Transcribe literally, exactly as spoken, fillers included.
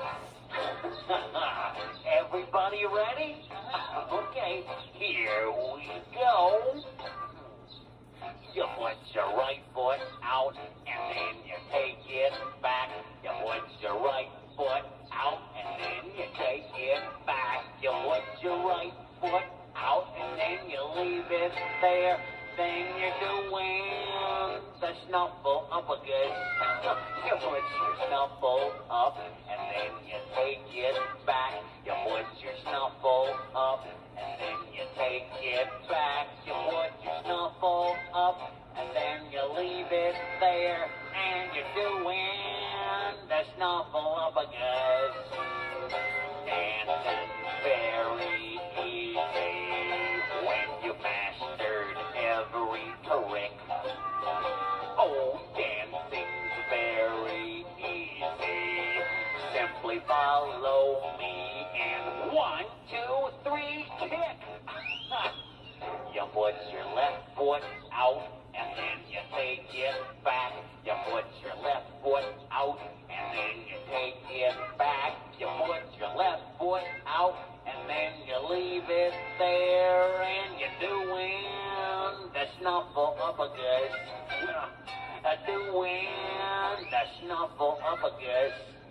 Everybody ready? Okay, here we go. You put your right foot out and then you take it back. You put your right foot out and then you take it back. You put your right foot out and then you leave it there. Then you're doing the Snuffleupagus. You put your snuffle up and then you take it back. You put your snuffle up and then you take it back. You put your snuffle up and then you leave it there. And you're doing the Snuffleupagus. Dancing very easy when you mastered every trick. Oh, dancing's very easy. Simply follow me and one, two, three, kick. You put your left foot out and then you take it back. You put your left foot out and then you take it back. You put your left foot out and then you leave it there. And you're doing the Snuffleupagus. Doing the Snuffleupagus.